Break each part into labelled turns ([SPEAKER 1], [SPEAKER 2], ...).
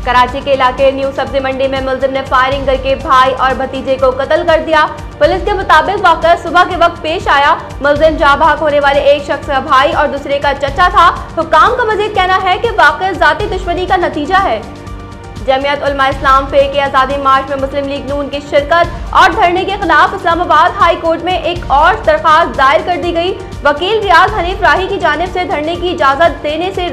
[SPEAKER 1] कराची के इलाके न्यू सब्जी मंडी में मुलजिम ने फायरिंग करके भाई और भतीजे को कत्ल कर दिया। पुलिस के मुताबिक वाक़या सुबह के वक्त पेश आया। मुलजिम जाँ बहक होने वाले एक शख्स का भाई और दूसरे का चचा था। हुक्काम का मजीद कहना है कि वाक़या ज़ाती दुश्मनी का नतीजा है। जमीयत उलमा इस्लाम पे के आज़ादी मार्च में मुस्लिम लीग नून की शिरकत और धरने के खिलाफ इस्लामाबाद हाई कोर्ट में एक और दरख्वास्त दायर कर दी गई। वकील रियाज हनीफ राही की जानिब से धरने की इजाज़त देने से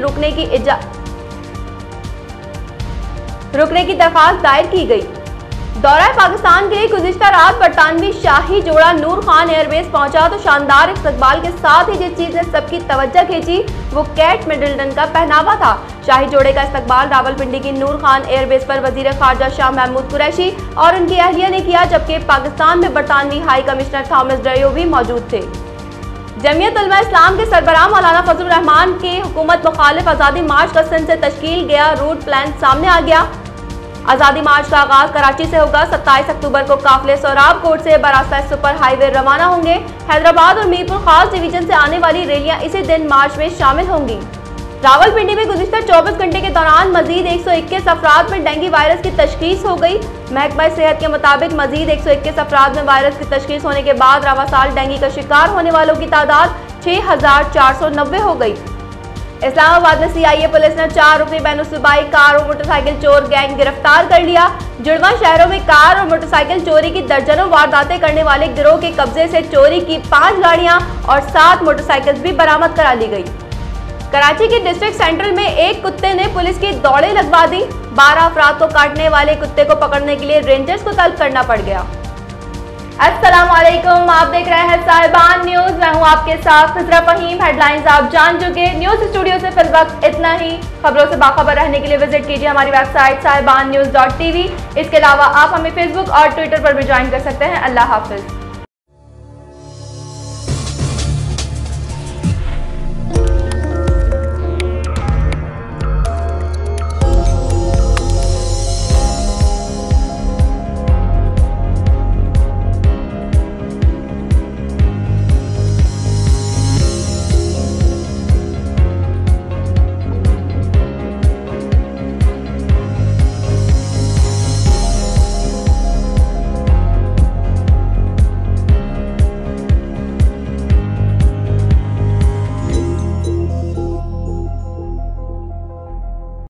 [SPEAKER 1] रुकने की दरख्वास्त दायर की गई। दौरा पाकिस्तान के लिए गुज़िश्ता रात बरतानवी शाही जोड़ा नूर खान एयरबेस पहुंचा तो शानदार इस्तकबाल के साथ ही जिस चीज ने सबकी तवज्जो खींची वो केट मिडल्टन का पहनावा था। शाही जोड़े का इस्तकबाल रावलपिंडी की नूर खान एयरबेस पर वजीर खारजा शाह महमूद कुरैशी और उनकी अहलिया ने किया, जबकि पाकिस्तान में बरतानवी हाई कमिश्नर थॉमस ड्रेयो भी मौजूद थे। जमीयत उलमा इस्लाम के सरबराह मौलाना फजलुर रहमान के हुकूमत मुखालिफ आज़ादी मार्च का सिंध से तश्कील गया रूट प्लान सामने आ गया। आज़ादी मार्च का आगाज कराची से होगा। 27 अक्टूबर को काफिले सोराब कोट से बरास्ता सुपर हाईवे रवाना होंगे। हैदराबाद और मीरपुर खास डिवीजन से आने वाली रैलियां इसी दिन मार्च में शामिल होंगी। रावलपिंडी में गुज़िश्ता 24 घंटे के दौरान मजीद 121 अफराद में डेंगू वायरस की तशखीस हो गई। महकमा सेहत के मुताबिक मजीद 121 अफराद में वायरस की तशखीस होने के बाद रवा साल डेंगू का शिकार होने वालों की तादाद 6490 हो गई। इस्लामाबाद में CIA पुलिस ने 4 रुकनी बैनुसूबाई कार और मोटरसाइकिल चोर गैंग गिरफ्तार कर लिया। जुड़वा शहरों में कार और मोटरसाइकिल चोरी की दर्जनों वारदातें करने वाले गिरोह के कब्जे से चोरी की 5 गाड़ियां और 7 मोटरसाइकिल भी बरामद करा ली गई। कराची के डिस्ट्रिक्ट सेंट्रल में एक कुत्ते ने पुलिस की दौड़े लगवा दी। 12 अफराद को काटने वाले कुत्ते को पकड़ने के लिए रेंजर्स को तलब करना पड़ गया। अस्सलामुअलैकुम, आप देख रहे हैं साहिबान न्यूज। मैं हूं आपके साथ खजरा फहीम। हेडलाइंस आप जान चुके। न्यूज स्टूडियो से फिल वक्त इतना ही। खबरों से बाखबर रहने के लिए विजिट कीजिए हमारी वेबसाइट sahibaannews.tv। इसके अलावा आप हमें फेसबुक और ट्विटर पर भी ज्वाइन कर सकते हैं। अल्लाह हाफिज।